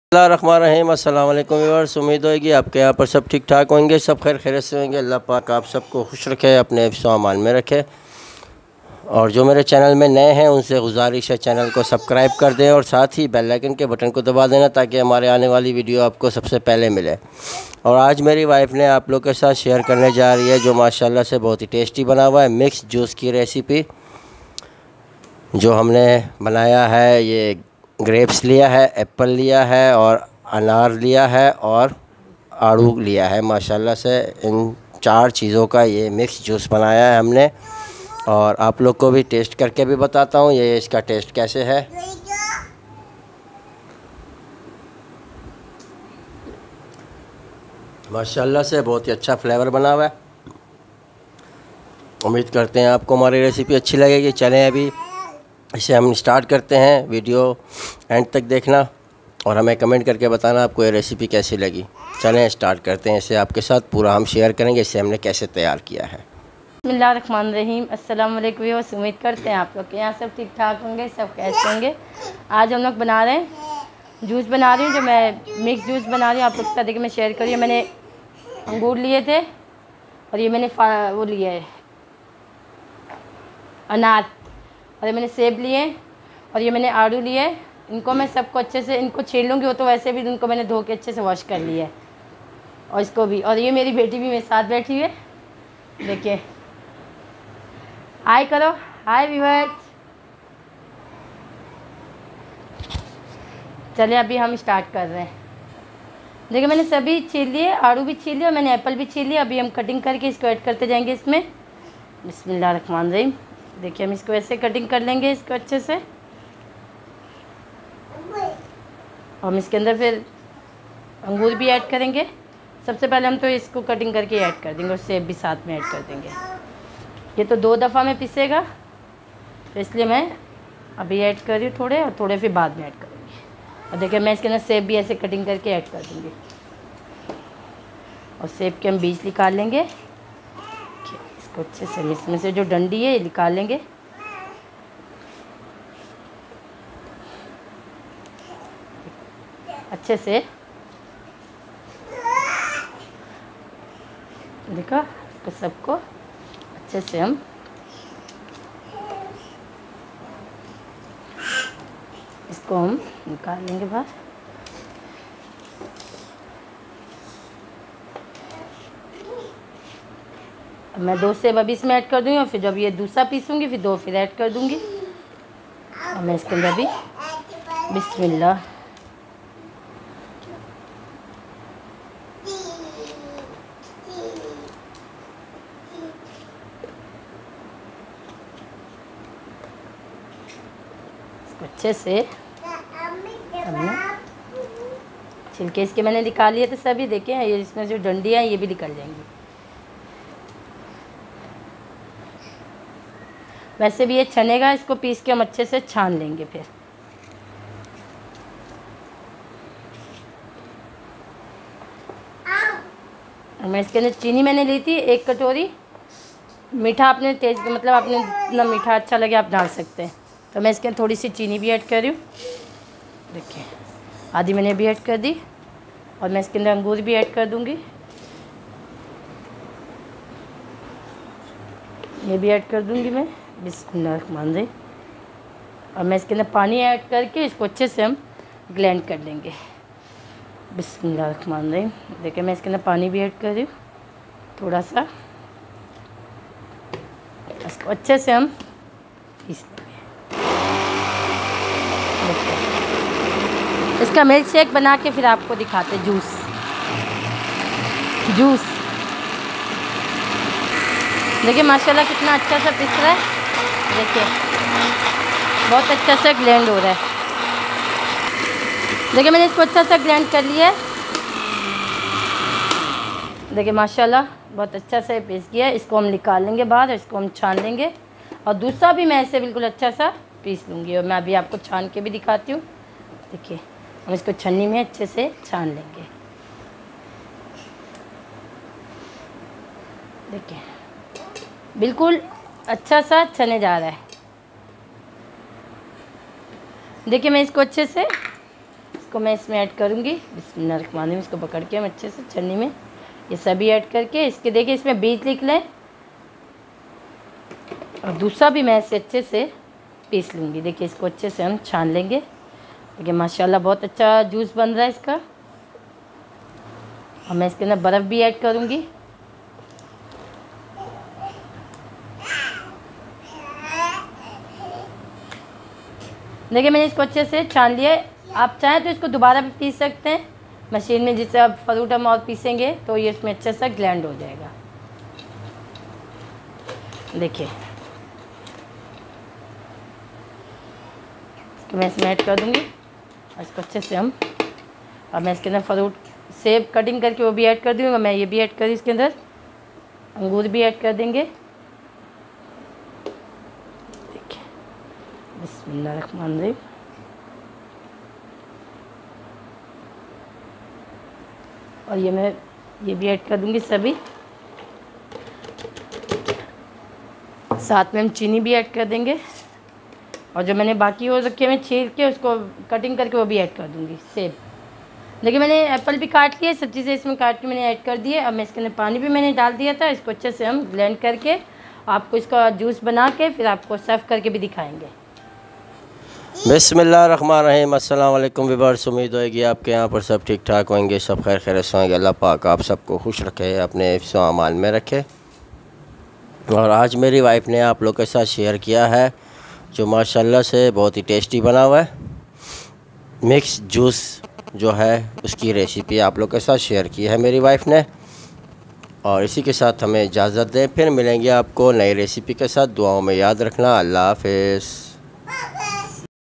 बिस्मिल्लाहिर्रहमानिर्रहीम। अस्सलाम वालेकुम व्यूअर्स, उम्मीद होगी आपके यहाँ पर सब ठीक ठाक होंगे, सब खैर खैरियत से होंगे। अल्लाह पाक आप सबको खुश रखे, अपने हिफ्ज़ व अमान में रखे। और जो मेरे चैनल में नए हैं उनसे गुजारिश है चैनल को सब्सक्राइब कर दें और साथ ही बेल आइकन के बटन को दबा देना ताकि हमारे आने वाली वीडियो आपको सबसे पहले मिले। और आज मेरी वाइफ ने आप लोग के साथ शेयर करने जा रही है जो माशाल्लाह से बहुत ही टेस्टी बना हुआ है मिक्स जूस की रेसिपी। जो हमने बनाया है, ये ग्रेप्स लिया है, एप्पल लिया है और अनार लिया है और आड़ू लिया है। माशाल्लाह से इन चार चीज़ों का ये मिक्स जूस बनाया है हमने। और आप लोग को भी टेस्ट करके भी बताता हूँ ये इसका टेस्ट कैसे है। माशाल्लाह से बहुत ही अच्छा फ्लेवर बना हुआ है। उम्मीद करते हैं आपको हमारी रेसिपी अच्छी लगेगी। चलें अभी इसे हम स्टार्ट करते हैं। वीडियो एंड तक देखना और हमें कमेंट करके बताना आपको ये रेसिपी कैसी लगी। चलें स्टार्ट करते हैं। इसे आपके साथ पूरा हम शेयर करेंगे इसे हमने कैसे तैयार किया है। बिस्मिल्लाहिर्रहमानिर्रहीम। अस्सलाम वालेकुम व्यूअर्स, उम्मीद करते हैं आप लोग के यहाँ सब ठीक ठाक होंगे, सब कैसे होंगे। आज हम लोग बना रहे हैं जूस बना रही हूँ, जो मैं मिक्स जूस बना रही हूँ आप लोग के साथ देखिए मैं शेयर करी। मैंने अंगूर लिए थे और ये मैंने वो लिया है अनार, और ये मैंने सेब लिए और ये मैंने आड़ू लिए। इनको मैं सबको अच्छे से इनको छील लूँगी, वो तो वैसे भी इनको मैंने धो के अच्छे से वॉश कर लिया है। और इसको भी, और ये मेरी बेटी भी मेरे साथ बैठी हुई है, देखिए हाय करो, हाय व्यूअर्स। चलिए अभी हम स्टार्ट कर रहे हैं। देखिए मैंने सभी छील लिए, आड़ू भी छील लिया और मैंने एप्पल भी छील लिया। अभी हम कटिंग करके इसको ऐड करते जाएंगे इसमें। बिस्मिल्लाहिर्रहमानिर्रहीम। देखिए हम इसको ऐसे कटिंग कर लेंगे इसको अच्छे से। हम इसके अंदर फिर अंगूर भी ऐड करेंगे। सबसे पहले हम तो इसको कटिंग करके ऐड कर देंगे और सेब भी साथ में ऐड कर देंगे। ये तो 2 दफ़ा में पिसेगा तो इसलिए मैं अभी ऐड कर रही हूँ थोड़े, और थोड़े फिर बाद में ऐड करूँगी। और देखिए मैं इसके अंदर सेब भी ऐसे कटिंग करके ऐड कर दूँगी और सेब के हम बीज निकाल लेंगे। इसको अच्छे से इसमें से जो डंडी है ये निकाल लेंगे। अच्छे से देखा, इसको सबको अच्छे से हम इसको हम निकाल लेंगे बाहर। अब मैं 2 सेब अभी इसमें ऐड कर दूँगी और फिर जब ये दूसरा पीसूँगी फिर 2 फिर ऐड कर दूँगी। और मैं इसके अंदर भी बिस्मिल्लाह अच्छे से हमने छिलके इसके मैंने निकाल लिए थे सभी। देखिए ये इसमें जो डंडियाँ हैं ये भी निकल जाएंगी। वैसे भी ये छनेगा, इसको पीस के हम अच्छे से छान लेंगे फिर। मैं इसके अंदर चीनी मैंने ली थी 1 कटोरी। मीठा अपने तेज मतलब आपने जितना मीठा अच्छा लगे आप डाल सकते हैं। तो मैं इसके अंदर थोड़ी सी चीनी भी ऐड कर रही हूँ। देखिए आधी मैंने भी ऐड कर दी और मैं इसके अंदर अंगूर भी ऐड कर दूँगी। ये भी ऐड कर दूँगी मैं। बिस्मिल्लाहिर्रहमानिर्रहीम। और मैं इसके अंदर पानी ऐड करके इसको अच्छे से हम ब्लेंड कर लेंगे। बिस्मिल्लाहिर्रहमानिर्रहीम। देखिए मैं इसके अंदर पानी भी ऐड कर रही हूँ थोड़ा सा। इसको अच्छे से हम पीस लेंगे। इसका मिल्क शेक बना के फिर आपको दिखाते जूस। देखिए माशाल्लाह कितना अच्छा सा पिस रहा है। देखिए बहुत अच्छा सा ग्लेंड हो रहा है। देखिए मैंने इसको अच्छा सा ग्लेंड कर लिया है। देखिए माशाल्लाह बहुत अच्छा सा पीस गया है। इसको हम निकाल लेंगे बाहर, इसको हम छान लेंगे और दूसरा भी मैं ऐसे बिल्कुल अच्छा सा पीस लूँगी। और मैं अभी आपको छान के भी दिखाती हूँ। देखिए हम इसको छन्नी में अच्छे से छान लेंगे। देखिए बिल्कुल अच्छा सा छने जा रहा है। देखिए मैं इसको अच्छे से इसको मैं इसमें ऐड करूँगी। बिस्मिल्लाहिर्रहमानिर्रहीम। इसको पकड़ के हम अच्छे से छन्नी में ये सभी ऐड करके इसके देखिए इसमें बीज निकले, और दूसरा भी मैं इसे अच्छे से पीस लूँगी। देखिए इसको अच्छे से हम छान लेंगे। देखिए माशाल्लाह बहुत अच्छा जूस बन रहा है इसका। और मैं इसके अंदर बर्फ़ भी ऐड करूँगी। देखिए मैंने इसको अच्छे से छान लिया है। आप चाहें तो इसको दोबारा भी पीस सकते हैं मशीन में, जिससे आप फ्रूट हम और पीसेंगे तो ये इसमें अच्छे से ग्लैंड हो जाएगा। देखिए इसको मैं इसमें ऐड कर दूँगी और इसको अच्छे से हम, और मैं इसके अंदर फ्रूट सेब कटिंग करके वो भी ऐड कर दूँगा। मैं ये भी ऐड करी, इसके अंदर अंगूर भी ऐड कर देंगे। देखिए बिस्मिल्लाहिर्रहमानिर्रहीम। और ये मैं ये भी ऐड कर दूँगी सभी। साथ में हम चीनी भी ऐड कर देंगे, और जो मैंने बाकी वो रखे मैं छील के उसको कटिंग करके वो भी ऐड कर दूँगी। सेब देखिए मैंने एप्पल भी काट लिए, सब चीज़ें इसमें काट के मैंने ऐड कर दिए। अब मैं इसके अंदर पानी भी मैंने डाल दिया था। इसको अच्छे से हम ब्लेंड करके आपको इसका जूस बना के फिर आपको सर्व करके भी दिखाएंगे। बिस्मिल्लाहिर्रहमानिर्रहीम। अस्सलाम वालेकुम व्यूअर्स, उम्मीद होगी आपके यहाँ पर सब ठीक ठाक होंगे, सब खैर खैरियत से होंगे। अल्लाह पाक आप सबको खुश रखे, अपने हिफ्ज़ व अमान में रखे। और आज मेरी वाइफ ने आप लोग के साथ शेयर किया है जो माशाल्लाह से बहुत ही टेस्टी बना हुआ है मिक्स जूस जो है, उसकी रेसिपी आप लोग के साथ शेयर की है मेरी वाइफ ने। और इसी के साथ हमें इजाज़त दें, फिर मिलेंगे आपको नई रेसिपी के साथ। दुआओं में याद रखना। अल्लाह हाफ़िज़।